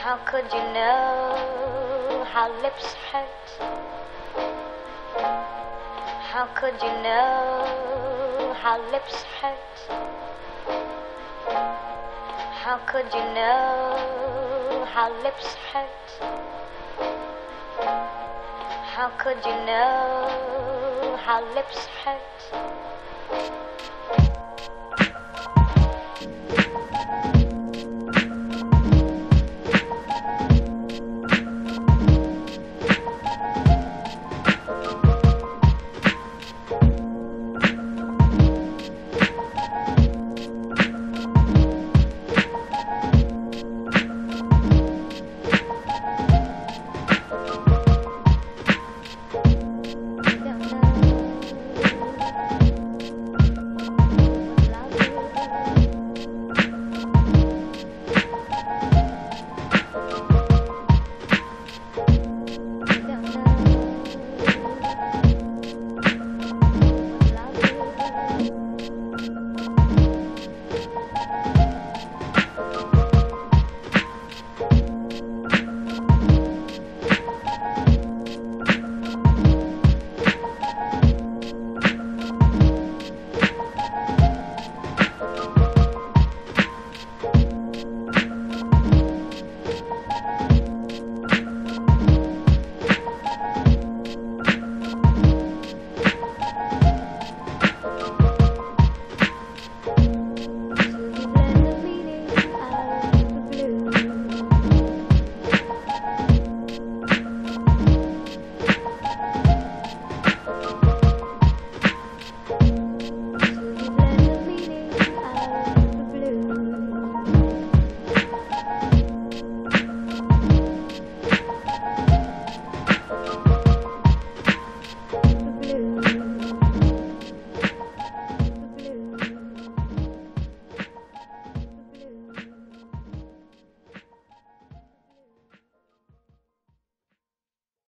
How could you know how lips hurt? How could you know how lips hurt? How could you know how lips hurt? How could you know how lips hurt?